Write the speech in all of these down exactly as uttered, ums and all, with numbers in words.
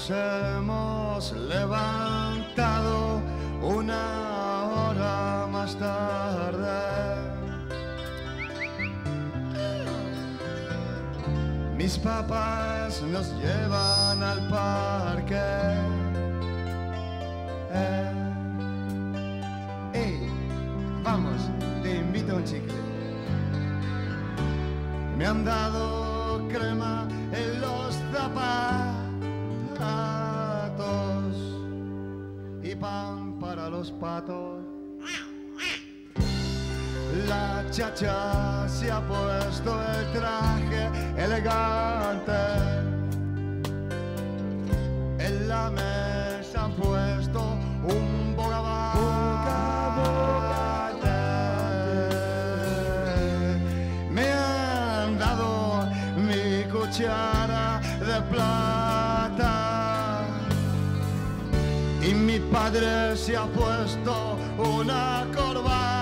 Nos hemos levantado una hora más tarde. Mis papás nos llevan al parque. Eh. Hey, vamos, te invito a un chicle. Me han dado crema en los zapatos y pan para los patos. La chacha se ha puesto el traje elegante. En la mesa han puesto un bogavante. Me han dado mi cuchara de plata y mi padre se ha puesto una corbata.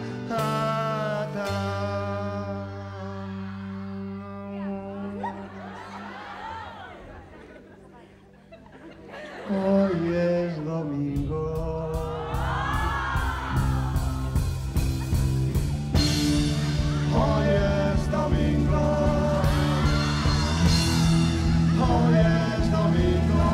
Hoy es domingo. Hoy es domingo. Hoy es domingo.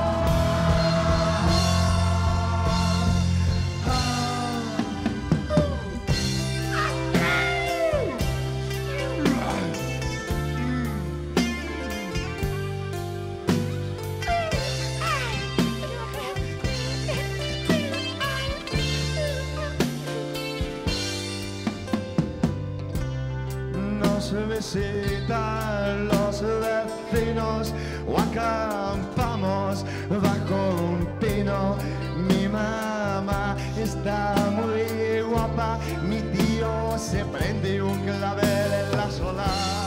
Nos visitan los vecinos o acampamos bajo un pino. Mi mamá está muy guapa, mi tío se prende un clavel en la sola.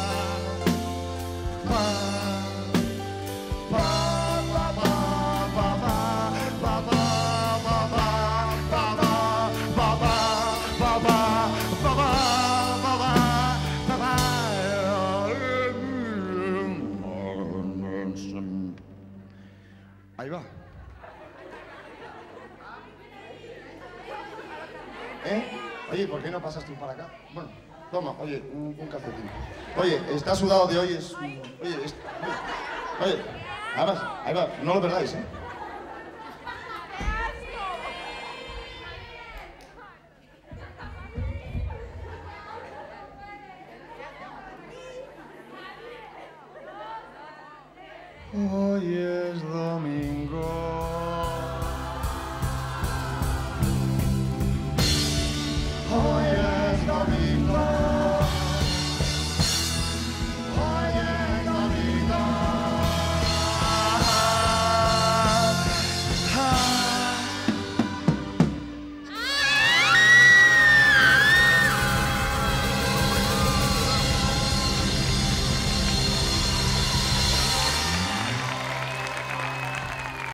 Pa, pa, pa, pa, pa, pa, pa, pa, pa, pa, pa, pa, pa, pa, pa. Ahí va. ¿Eh? Oye, ¿por qué no pasas tú para acá? Bueno, toma, oye, un, un calcetín. Oye, está sudado de hoy, es... Oye, es... Oye, además, ahí va, no lo perdáis, ¿eh?